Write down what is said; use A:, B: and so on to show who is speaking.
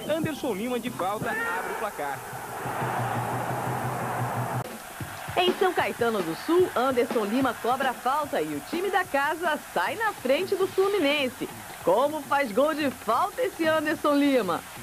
A: Anderson Lima de falta abre o placar.
B: Em São Caetano do Sul, Anderson Lima cobra a falta e o time da casa sai na frente do Fluminense. Como faz gol de falta esse Anderson Lima?